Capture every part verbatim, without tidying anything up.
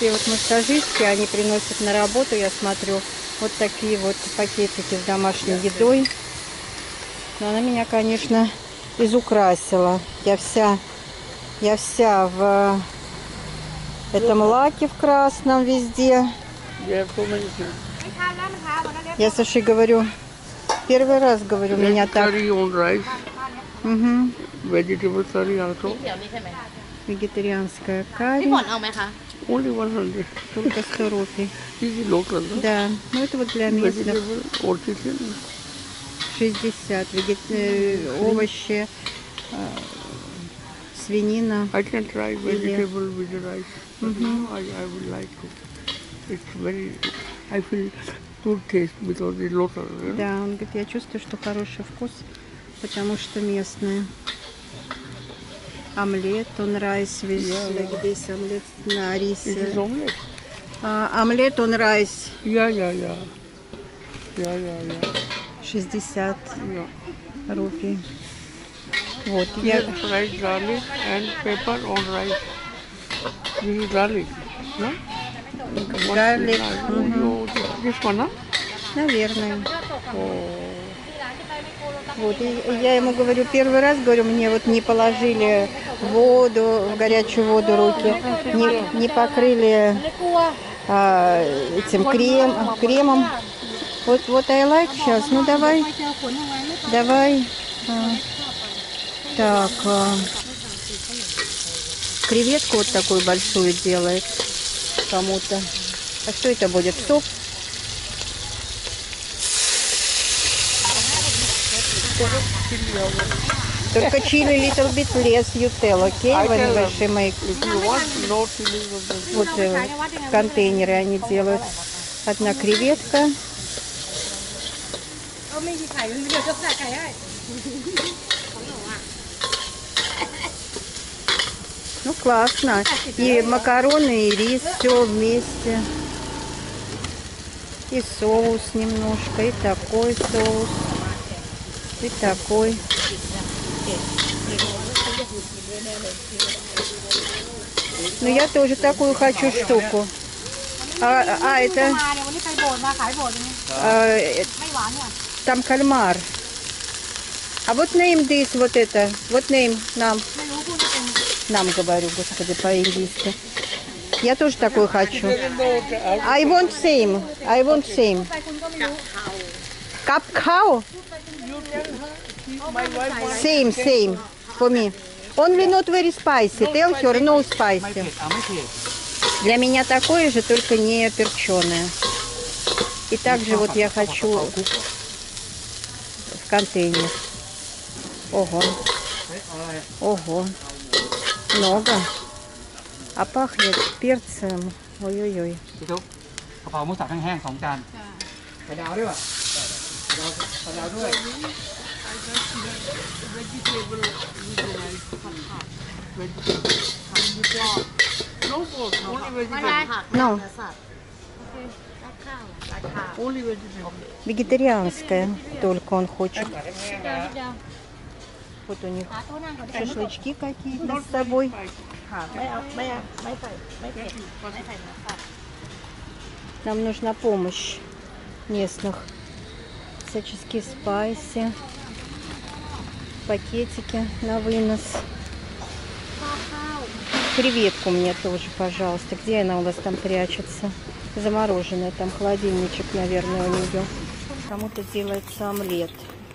вот массажистки, они приносят на работу, я смотрю, вот такие вот пакетики с домашней едой. Но она меня, конечно, изукрасила. Я вся, я вся в этом лаке в красном везде. Я Саши говорю, первый раз говорю, меня так. Угу. Вегетарианская карри. Только сто рупий. Да, ну это вот для местных. шестьдесят. Вегет... э, овощи, э, свинина. I can try vegetable with the rice. Mm-hmm. I, I would like to. It's very. I feel good taste because it's local. You know? Да, он говорит, я чувствую, что хороший вкус, потому что местные. Омлет, он райс весь. Yeah, Здесь омлет на рисе. It is omelette. А, омлет, он райс. Yeah, yeah, yeah. Yeah, yeah, yeah. шестьдесят Yeah. рупий. Вот, Yes, я... fried garlic and pepper on rice. This is garlic, no? Гарлик. Ujú. This one, huh? Наверное. Вот, и я ему говорю, первый раз, говорю, мне вот не положили воду, в горячую воду руки, не, не покрыли а, этим крем, кремом. Вот, вот I like сейчас. Ну давай, давай. А, так, а, креветку вот такую большую делает кому-то. А что это будет? Суп? Только чили little bit less you tell, окей? Okay? Вот э, контейнеры они делают. Одна креветка. Ну, классно. И макароны, и рис, все вместе. И соус немножко, и такой соус, и такой. Ну, я тоже такую хочу штуку. А, а это... А, там кальмар. А вот name this, вот это. Вот name нам. Нам говорю, господи, по-английски. Я тоже такую хочу. I want same. I want same. Cup cow? Same, same. For me. Only not very spicy. Tell her no spicy. Для меня такое же, только не перченое. И также вот я хочу в контейнер. Ого. Ого. Много. А пахнет перцем. Ой-ой-ой. No. Вегетарианская только он хочет. Вот у них шашлычки какие-то с собой. Нам нужна помощь местных. Всяческие спайси, пакетики на вынос. Креветку мне тоже, пожалуйста. Где она у вас там прячется? Замороженная. Там холодильничек, наверное, у нее. Кому-то делается омлет.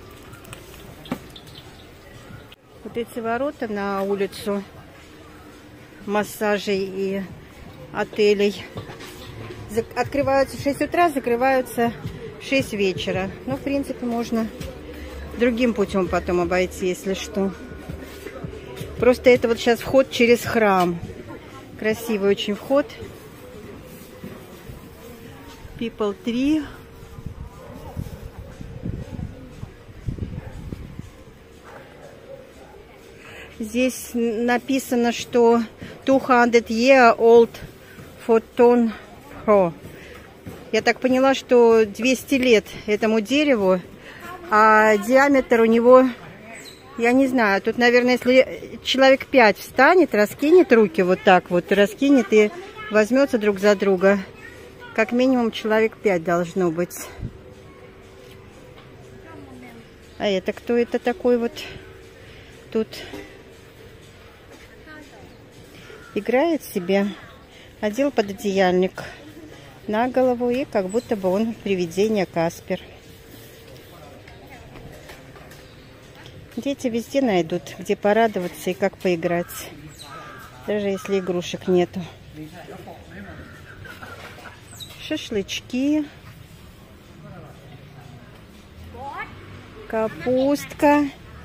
Вот эти ворота на улицу массажей и отелей открываются в шесть утра, закрываются в шесть вечера. Ну, в принципе, можно другим путем потом обойти, если что. Просто это вот сейчас вход через храм. Красивый очень вход. People tree. Здесь написано, что двести year old photon pro. Я так поняла, что двести лет этому дереву, а диаметр у него, я не знаю, тут, наверное, если человек пять встанет, раскинет руки вот так вот, раскинет и возьмется друг за друга. Как минимум человек пять должно быть. А это кто это такой вот тут играет себе? Одел пододеяльник на голову, и как будто бы он привидение Каспер. Дети везде найдут, где порадоваться и как поиграть, даже если игрушек нету. Шашлычки, капустка,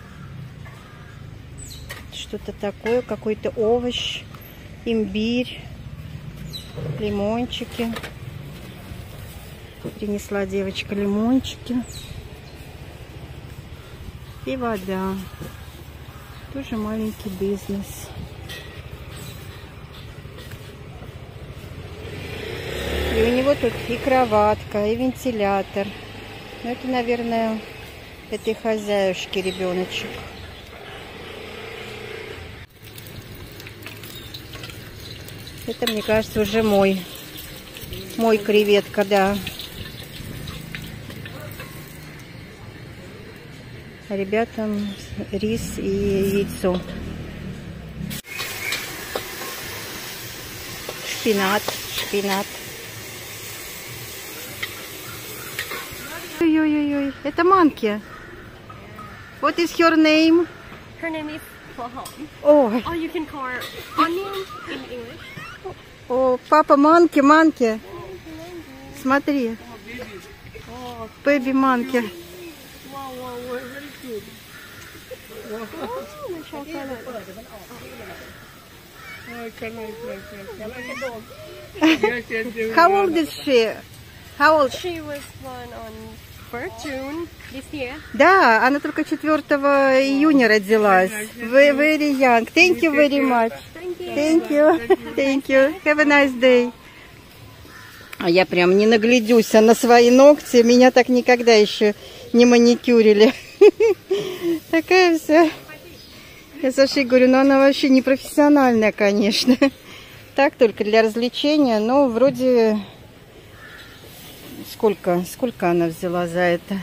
что-то такое, какой-то овощ, имбирь, лимончики. Принесла девочка лимончики. И вода. Тоже маленький бизнес. И у него тут и кроватка, и вентилятор. Ну, это, наверное, этой хозяюшки ребеночек. Это, мне кажется, уже мой. Мой креветка, да. А ребятам рис и яйцо. Шпинат, шпинат. Ой-ой-ой, это Манки. What is your name? Her name is Poham. Oh, Or you can call her Onion in English. о, папа Манки, Манки. Смотри. Бэби Манки. Wow, wow, wow, very cute. Oh, the chocolate. Oh, it's a nice, nice, nice. Yes, yes, yes. How old is she? How old? She was born on first June this year. Да, она только четвёртого июня родилась. Very, very young. Thank you very much. Thank you. Thank you. Thank you. Have a nice day. А я прям не наглядюсь на свои ногти. Меня так никогда еще не маникюрили. Такая вся. Я Саше говорю, ну она вообще не профессиональная, конечно. Так, только для развлечения. Но вроде... Сколько? Сколько она взяла за это?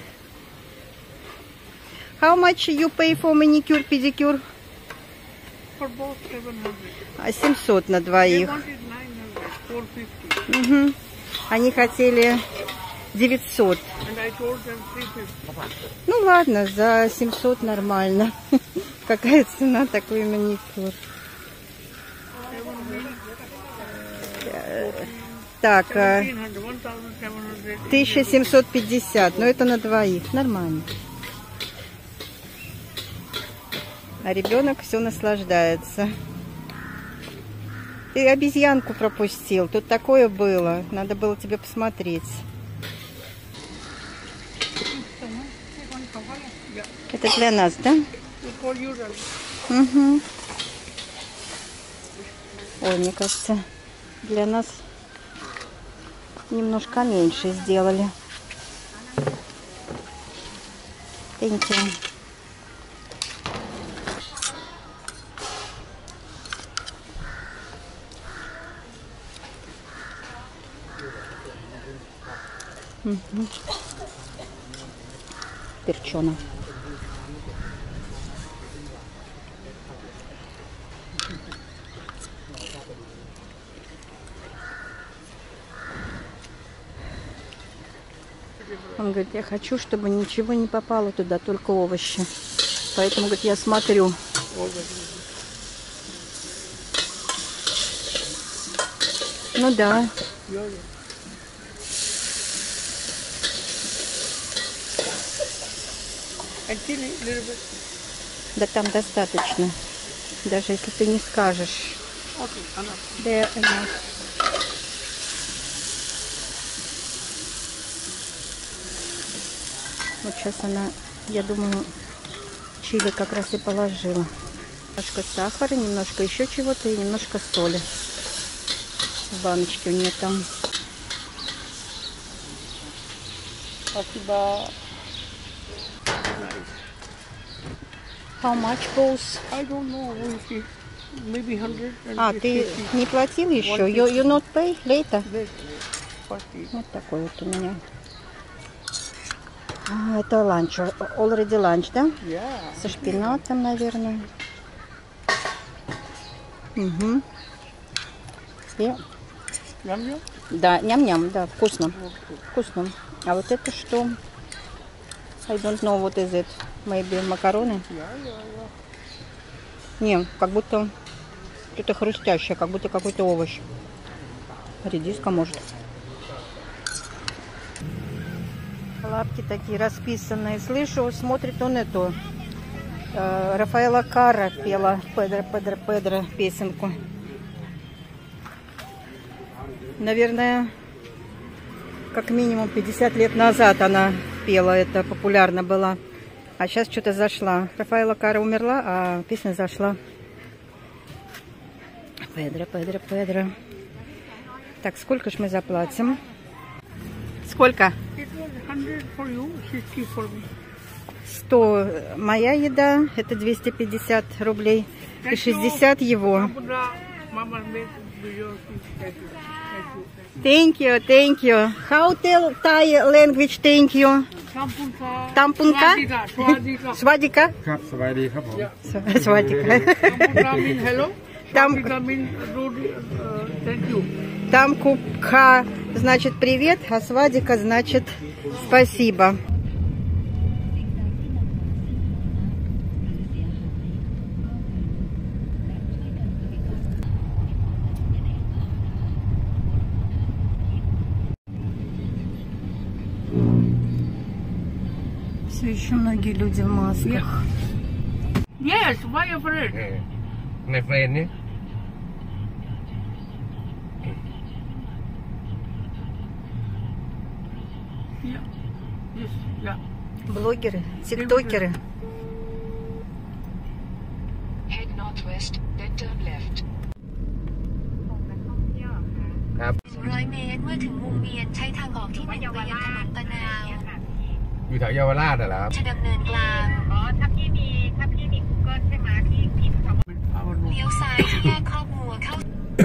How much you pay for manicure, pedicure? For both seven hundred. А семьсот на They двоих. wanted nine hundred, four fifty. Угу. Они хотели девятьсот. And I told them three fifty. Ну ладно, за семьсот нормально. Какая цена такой маникюр? Так, э, one thousand seven hundred. тысяча семьсот пятьдесят, но это на двоих, нормально. А ребенок все наслаждается. Ты обезьянку пропустил, тут такое было, надо было тебе посмотреть. Это для нас, да? For you, then. Угу. Ой, мне кажется, для нас немножко меньше сделали. Thank you. Угу. Перчено. Он говорит, я хочу, чтобы ничего не попало туда, только овощи. Поэтому, говорит, я смотрю. Ну да. Да там достаточно. Даже если ты не скажешь. There enough. Вот сейчас она, я думаю, чили как раз и положила. Немножко сахара, немножко еще чего-то и немножко соли. В баночке у нее там. Спасибо. How much goes? I don't know. We'll see. maybe hundred. А, ты не платил еще? You, you not pay later? Вот такой вот у меня. А, это ланч. Already lunch, да? Yeah. Со шпинатом, наверное. Угу. И... Ням-ням? Да, ням-ням, да, вкусно. Вкусно. А вот это что? I don't know what is it. Maybe макароны? Yeah, yeah, yeah. Не, как будто что-то хрустящее, как будто какой-то овощ. Редиска, может. Лапки такие расписанные. Слышу, смотрит он эту. Э, Рафаэла Карра пела Педро, Педро, Педро песенку. Наверное, как минимум пятьдесят лет назад она пела, это популярно было. А сейчас что-то зашла. Рафаэла Карра умерла, а песня зашла. Педро, Педро, Педро. Так, сколько ж мы заплатим? Сколько? hundred for you, sixty for me. сто моя еда, это двести пятьдесят рублей. И шестьдесят его. Thank you, thank you. How tell Thai language thank you? Тампунка? Свадика? Свадика. Свадика. Тампунка mean hello. Там- Свадика mean thank you. Тамкупка значит привет, а свадика значит спасибо. Все еще многие люди в масках. Yes, why afraid? ในเฟรนนี่ Yeah. Yes, yeah. Блогеры, тиктокеры. Head northwest, then turn left. ครับร้อยเมตรเมื่อถึงวงเวียนใช้ทางออกที่หนึ่งไปยังถนนตะนาวอยู่แถวเยาวราชเหรอครับจะดำเนินกลาง Our เลี้ยวซ้ายที่แยกคอกวัวเข้า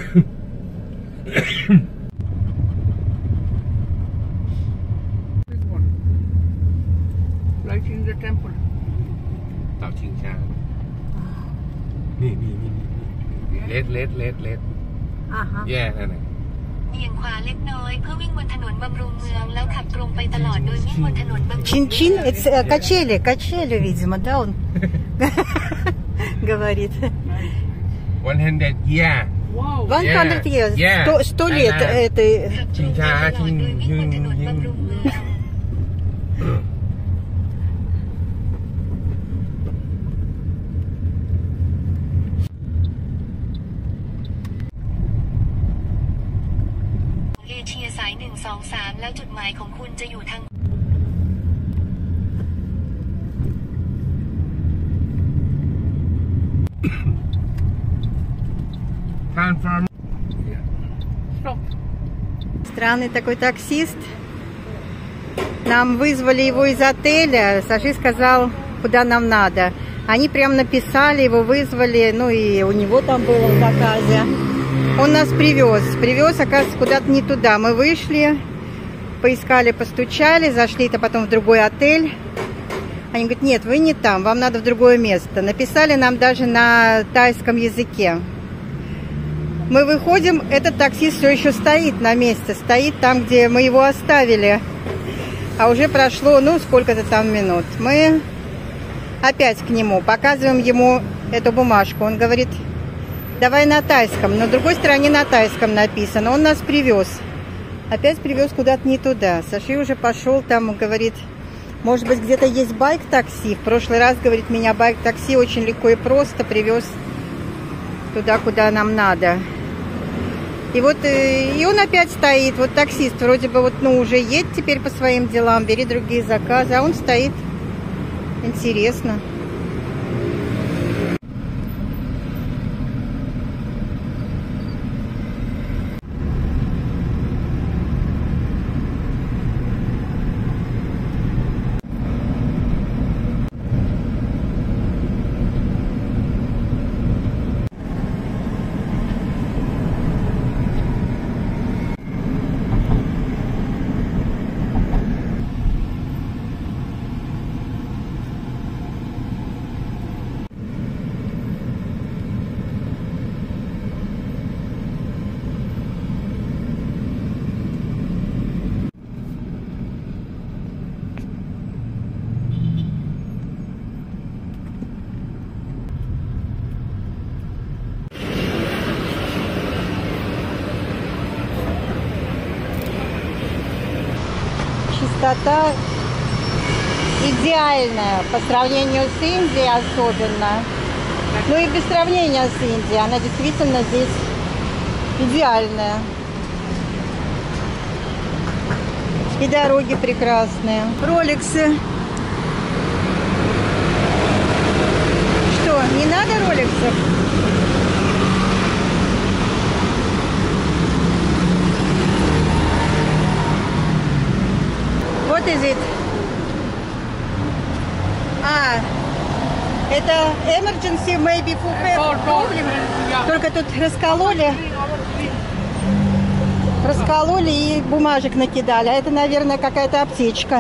big one. Right in the temple. เต่าชิงช้านี่นี่นี่เลดเลดเลดเลด Ага. แย่นั่นน่ะเบี่ยงขวาเล็กน้อยเพื่อวิ่งบนถนนบำรุงเมืองแล้วขับตรงไปตลอดโดยวิ่งบนถนนบำรุง Чин-чин, это э, качели, качели, видимо, да, он говорит. one hundred year Wow. One hundred years, Yeah. сто, сто лет Ага. этой. ขับตรงไปตลอดโดยวิ่งบนถนนบำรุงเมือง เอเชียสายหนึ่งสองสามแล้วจุดหมายของคุณจะอยู่ทาง transform Stop. Странный такой таксист. Нам вызвали его из отеля. Саши сказал, куда нам надо. Они прям написали, его вызвали. Ну и у него там было в заказе. Он нас привез. Привез, оказывается, куда-то не туда. Мы вышли, поискали, постучали, зашли-то потом в другой отель. Они говорят, нет, вы не там, вам надо в другое место. Написали нам даже на тайском языке. Мы выходим, этот таксист все еще стоит на месте, стоит там, где мы его оставили. А уже прошло, ну, сколько-то там минут. Мы опять к нему, показываем ему эту бумажку. Он говорит, давай на тайском. На другой стороне на тайском написано. Он нас привез. Опять привез куда-то не туда. Саши уже пошел там, говорит, может быть, где-то есть байк-такси. В прошлый раз, говорит, меня байк-такси очень легко и просто привез туда, куда нам надо. И вот и он опять стоит, вот таксист, вроде бы вот, ну, уже едет теперь по своим делам, бери другие заказы, а он стоит. Интересно. Чистота идеальная по сравнению с Индией особенно. Ну и без сравнения с Индией. Она действительно здесь идеальная. И дороги прекрасные. Роликсы. Что, не надо роликсов? What is it? А, это emergency maybe for problem. Только тут раскололи. Раскололи и бумажек накидали. А это, наверное, какая-то аптечка.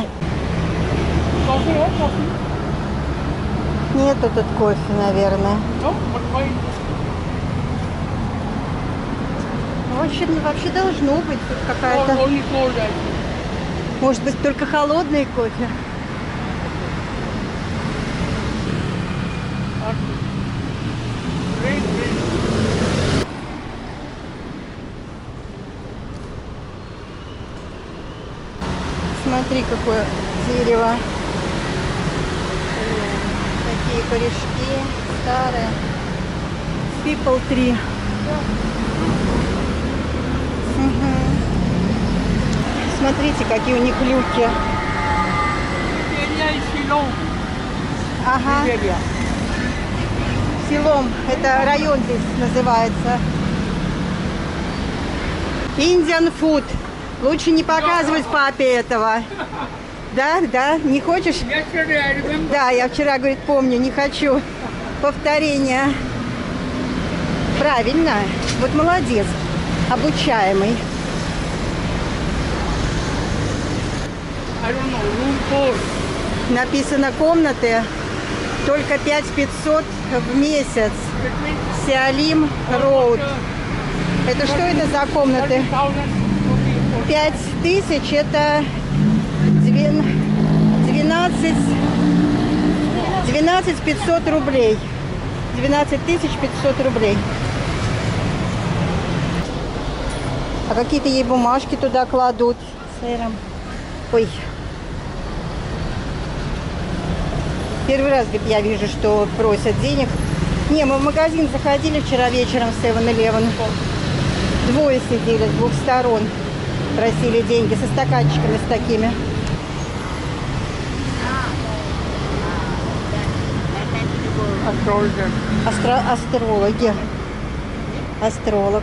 Нету тут кофе, наверное. В общем, вообще должно быть тут какая-то... Может быть, только холодный кофе? Смотри, какое дерево. Такие корешки старые. People tree. Угу. Смотрите, какие у них люки. Ага. Силом. Это район здесь называется. Indian food. Лучше не показывать папе этого. Да, да, не хочешь? Да, я вчера, говорит, помню, не хочу повторения. Правильно. Вот молодец. Обучаемый. Написано комнаты только пять тысяч пятьсот в месяц. Сиалим Роуд. Это что это за комнаты? Пять тысяч это двенадцать, двенадцать пятьсот рублей. Двенадцать тысяч пятьсот рублей. А какие-то ей бумажки туда кладут с сыром. Ой. Первый раз, говорит, я вижу, что просят денег. Не, мы в магазин заходили вчера вечером в севен элевен. Двое сидели с двух сторон. Просили деньги со стаканчиками с такими. Астро... Астрологи. Астролог.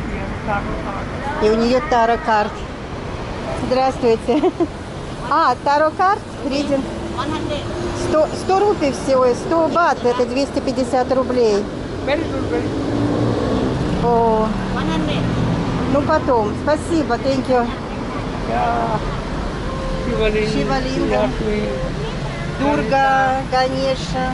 И у нее таро-карт. Здравствуйте. А, таро-карт? Ридинг. сто, сто рупий всего, сто бат, это двести пятьдесят рублей. О. Ну потом. Спасибо, thank you. Шивалинга. Дурга, Ганеша.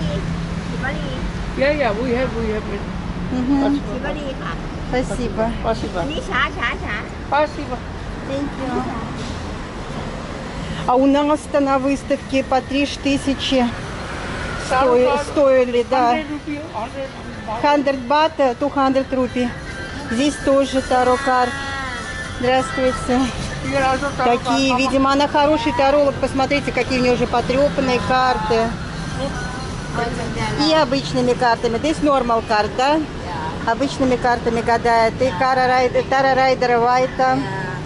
Yeah, yeah, we have, we have it. Угу. Спасибо. Спасибо. Спасибо. Thank you. А у нас-то на выставке по три тысячи стоили, стоили, да. сто бата, двести рупий. Здесь тоже таро-карт. Здравствуйте. Такие, видимо, она хороший таролог. Посмотрите, какие у нее уже потрепанные карты. И обычными картами. Здесь нормал карт, да? Обычными картами гадает. И Тара Райдера Вайта.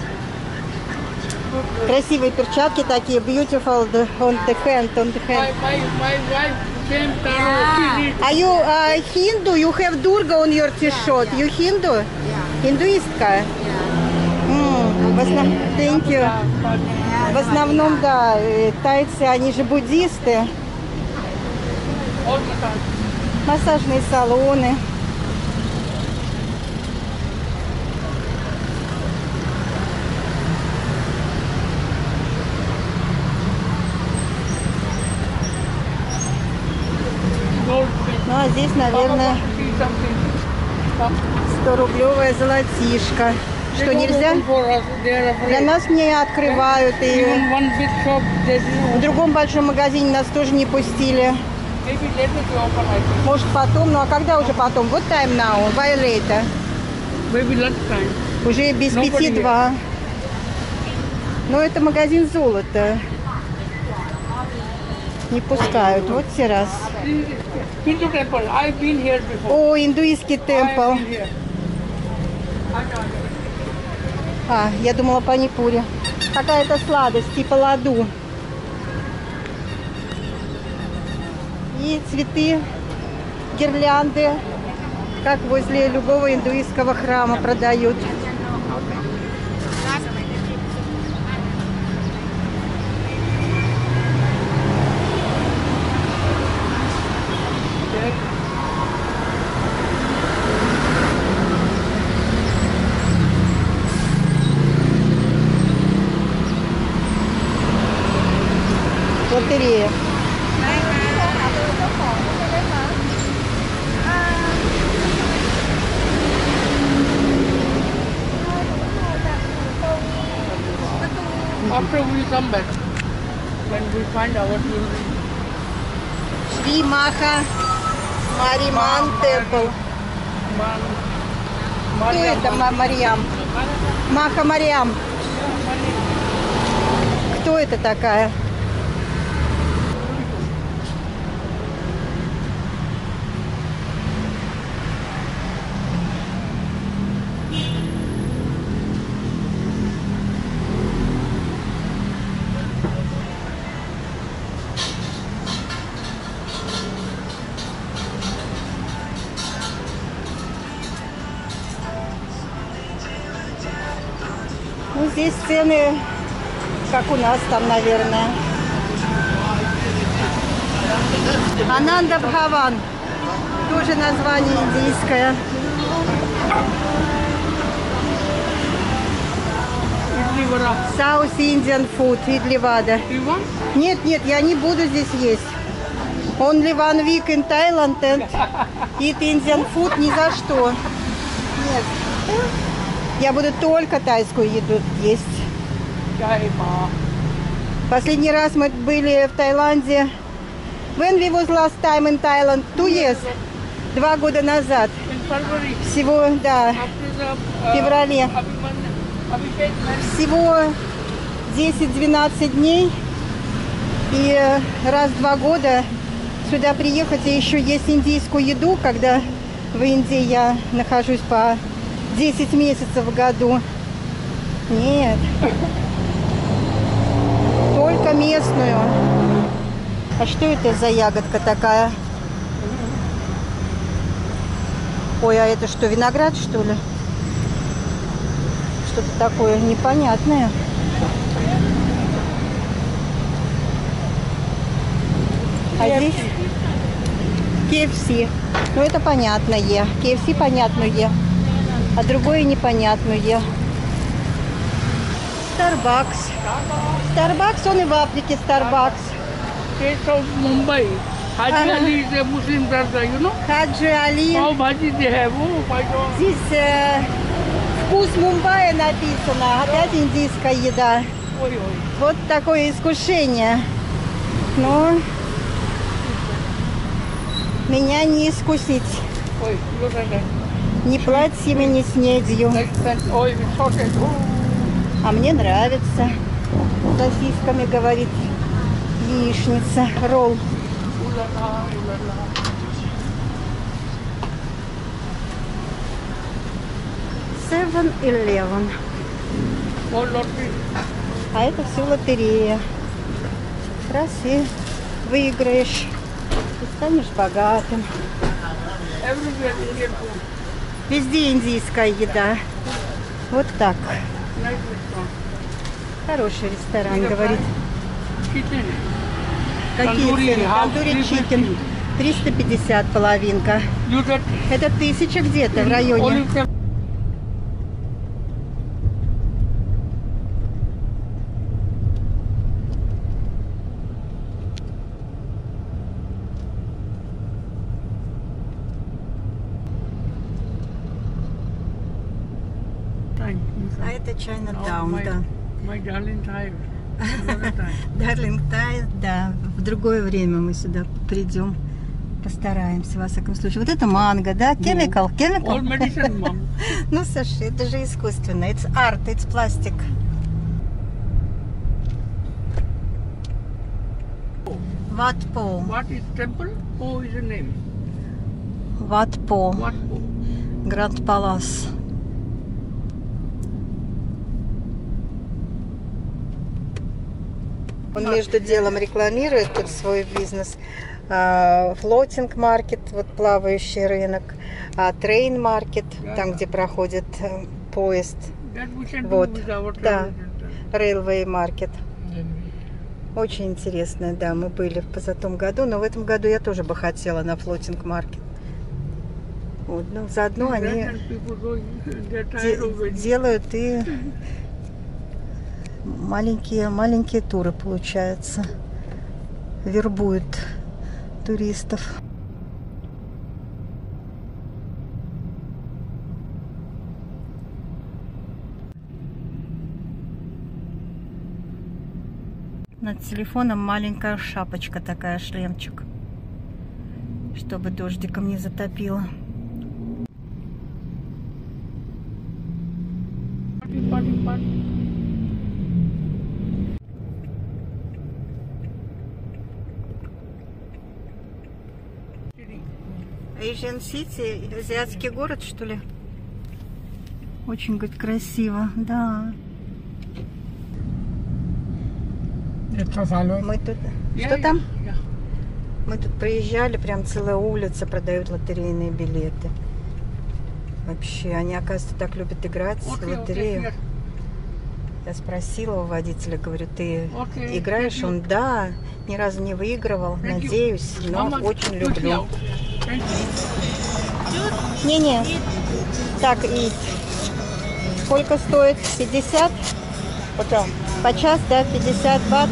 Красивые перчатки такие. Beautiful on the hand, on the hand. Are you uh, Hindu? You have Durga on your t-shirt. You Hindu? Индуистка? Mm, в основ... Thank you. В основном, да, тайцы, они же буддисты. Массажные салоны. Ну а здесь, наверное, сто-рублевая золотишко. Что, нельзя? Для нас не открывают. И в другом большом магазине нас тоже не пустили. Может потом, ну а когда уже потом? Вот time now, why later? Уже без пяти два. Но это магазин золота. Не пускают. Вот террас. Hindu temple. I've been here before. О, индуистский I've темпл. been here. А, я думала панипури. Какая-то сладость, типа ладу. И цветы, гирлянды, как возле любого индуистского храма продают. Лотерея. After we come back, when we find our jewelry, Шри Маха Мариман темпл. Man, Кто это Ма- Марьям? Маха Мариам. Кто это такая? Ну, здесь цены, как у нас там, наверное. Ананда Бхаван. Тоже название индийское. idli vada. South Indian food, идли вада. You want? Нет, нет, я не буду здесь есть. Only one week in Thailand and eat Indian food ни за что. Нет. Я буду только тайскую еду есть. Chai ma. Последний раз мы были в Таиланде. When we was last time in Thailand? Two years. Два года назад. In February. Всего, да, After the в uh, феврале. Abhiman- Abhishek marriage. Всего десять-двенадцать дней. И э, раз в два года сюда приехать и еще есть индийскую еду, когда в Индии я нахожусь по десять месяцев в году. Нет. Только местную. А что это за ягодка такая? Ой, а это что, виноград, что ли? Что-то такое непонятное. А здесь кей эф си. Ну, это понятное. кей эф си понятное. А другое непонятное. Starbucks. Starbucks, он и в Африке Starbucks. Taste of Mumbai. Haji Uh-huh. Ali is a Muslim brother, you know. Хаджи Али. Pav Bhaji they have. Oh my God. Здесь э, вкус Мумбаи написано. Опять индийская еда. Oi, oi. Вот такое искушение. Но меня не искусить. Oi, look at that. Ни платьями, ни снедью. Like that. Oi, with sausage. Oh. А мне нравится. С сосисками, говорит яичница. Ролл. Ooh la la, ooh la la. Seven Eleven. Oh, lottery. А это все лотерея. Раз и выиграешь. И станешь богатым. Everywhere Indian food. Везде индийская еда. Вот так. Nice restaurant. Хороший ресторан, говорит. Kitchen. Какие Тандури, цены? half, Тандури three чикен. fifty. триста пятьдесят половинка. You get Это тысяча где-то в районе. only them. Time. А это Чайна Oh, Таун, my, да. my darling time. Another time. Дарлинг Тай, да. В другое время мы сюда придем. Постараемся, во всяком случае. Вот это манго, да? Chemical, All chemical. medicine, mom. Ну, Саша, это же искусственно. It's art, it's plastic. Wat Po. What is temple? Po is a name. Wat Po. What Po? Гранд Палас. Он между делом рекламирует тут свой бизнес. Флотинг маркет, вот плавающий рынок, трейн маркет, там, где проходит э, поезд. That we can Вот, do with our да, television. Railway маркет. Очень интересно, да, мы были в позатом году, но в этом году я тоже бы хотела на флотинг маркет. Вот, ну, заодно они Russian people going, they're де- tired of it. делают и маленькие, маленькие туры, получается. Вербуют туристов. Над телефоном маленькая шапочка такая, шлемчик, чтобы дождиком не затопило. Party, party, party. Asian City, азиатский город, что ли? Очень, говорит, красиво, да. Мы тут... Что там? Yeah. Мы тут проезжали, прям целая улица продают лотерейные билеты. Вообще, они, оказывается, так любят играть в Okay, лотерею. okay, yes. Я спросила у водителя, говорю, ты Okay, играешь? thank you. Он, да, ни разу не выигрывал, Thank you. надеюсь, но How much? очень Good люблю. now. Thank you. Не-не. Так, и сколько стоит? пятьдесят? Почем? По час, да, пятьдесят бат.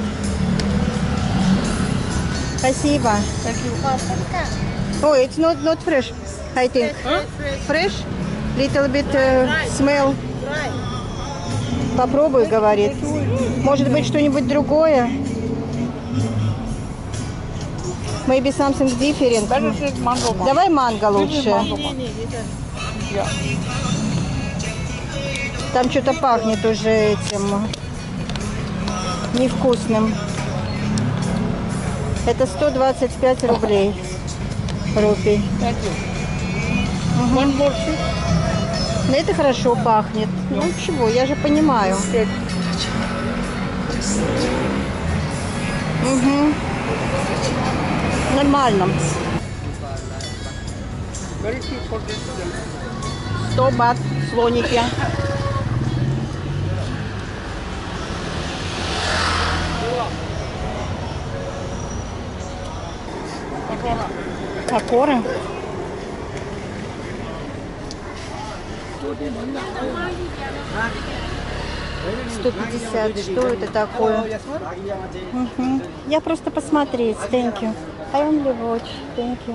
Спасибо. Thank you. Oh, it's not not fresh, I think. Fresh? Little bit uh, smell. Попробуй, говорит. Может быть, что-нибудь другое? Maybe something different. Better take mango. man. Давай манго This is лучше. mango, man. Yeah. Там что-то пахнет уже этим невкусным. Это сто двадцать пять рублей. Рупий. Thank you. One more soup. Но это хорошо пахнет. Ну чего, я же понимаю. Take. Угу. Нормально. Very cheap for this. сто бат слоники. Акора. сто пятьдесят. Что это такое? Мгм. Я просто посмотреть. Thank you. I only watch. Thank you.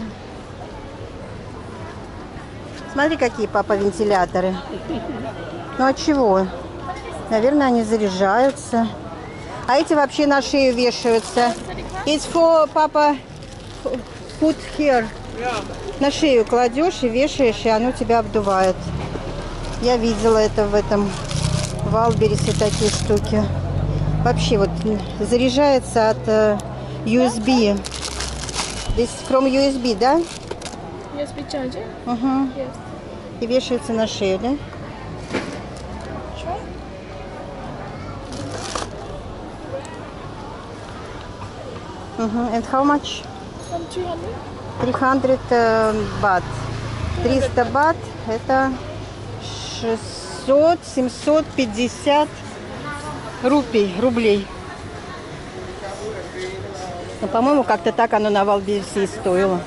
Смотри, какие, папа, вентиляторы. Ну, от чего? Наверное, они заряжаются. А эти вообще на шею вешаются. It's for, папа, put here. На шею кладешь и вешаешь, и оно тебя обдувает. Я видела это в этом, в Альберисе такие штуки. Вообще вот заряжается от э, ю эс би. This from ю эс би, да? U S B charger? Угу. Yes. И вешается на шею, да? Угу. And how much? From three hundred? триста э, бат. триста бат это шестьсот семьсот пятьдесят рупий, рублей. Ну, по-моему, как-то так оно на Валбересе и стоило.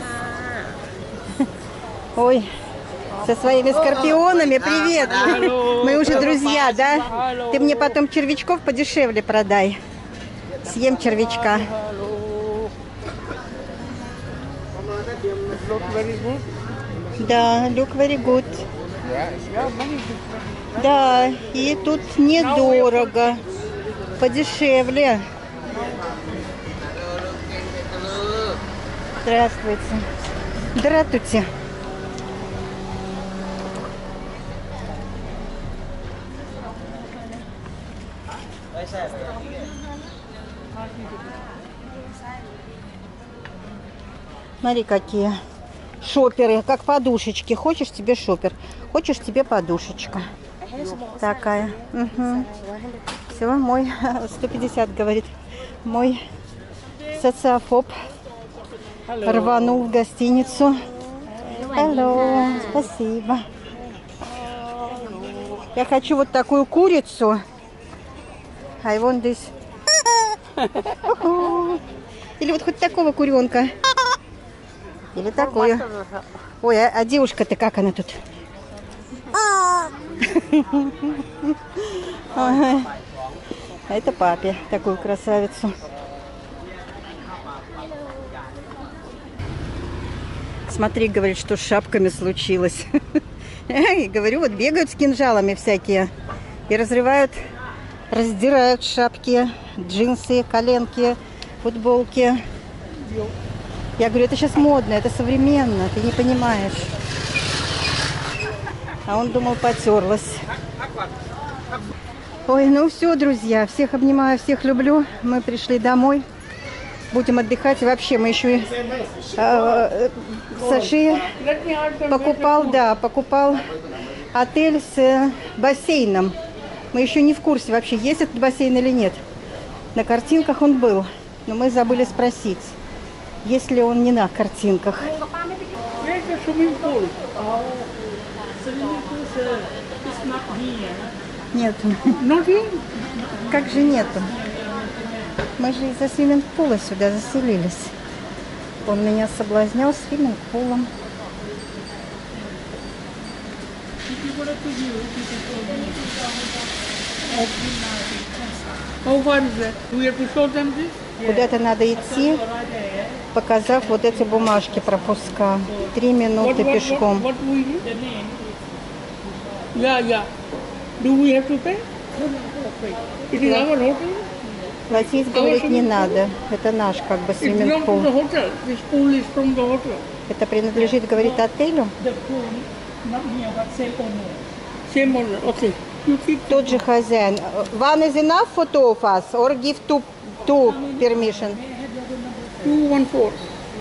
Ой, со своими скорпионами привет. Мы уже друзья, да? Ты мне потом червячков подешевле продай. Съем червячка. Look very good. Да, look very good. Yeah, yeah, many different. Да, и тут недорого. Подешевле. Здравствуйте. Здравствуйте. Смотри, какие шоперы, как подушечки. Хочешь тебе шопер, хочешь тебе подушечка. Такая. Угу. Все, мой сто пятьдесят говорит. Мой социофоб рванул в гостиницу. Алло, спасибо. Я хочу вот такую курицу. I want this. Или вот хоть такого куренка. Или такую. Ой, а, а девушка-то как она тут? Ага. А это папе такую красавицу. Смотри, говорит, что с шапками случилось. И говорю, вот бегают с кинжалами всякие и разрывают, раздирают шапки, джинсы, коленки, футболки. Я говорю, это сейчас модно, это современно, ты не понимаешь. А он думал, потерлась. Ой, ну все, друзья, всех обнимаю, всех люблю. Мы пришли домой. Будем отдыхать. И вообще мы еще э, Саши покупал, да, покупал отель с э, бассейном. Мы еще не в курсе вообще, есть этот бассейн или нет. На картинках он был, но мы забыли спросить, есть ли он не на картинках. Нет. Как же нету? Мы же из-за свимминг-пула сюда заселились. Он меня соблазнял свимминг-пулом. Куда-то надо идти, показав вот эти бумажки пропуска. Три минуты пешком. Yeah, yeah. Do we have to pay? It is our hotel. Платить, говорит, не надо. Это наш, как бы, свимминг-пул. This pool is from the hotel. Это принадлежит, говорит, отелю. Same owner. Okay. You keep Тот же хозяин. One is enough for two of us, or give two, two permission? two one four.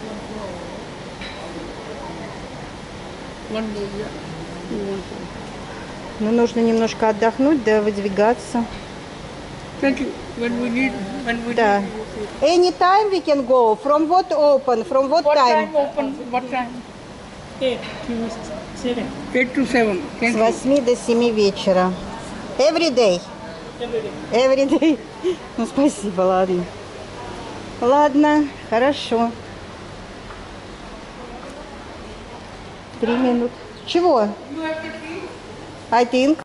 One day, yeah. Two one four. Ну, нужно немножко отдохнуть, да выдвигаться. Thank you. When we need, when we Да. need. Anytime we can go. From what open? From what What time? time open? What time? Eight to seven. Eight to seven. С Thank you. восьми до семи вечера. Every day. Every day. Ну, спасибо, ладно. Ладно, хорошо. Три минуты. Чего? I think.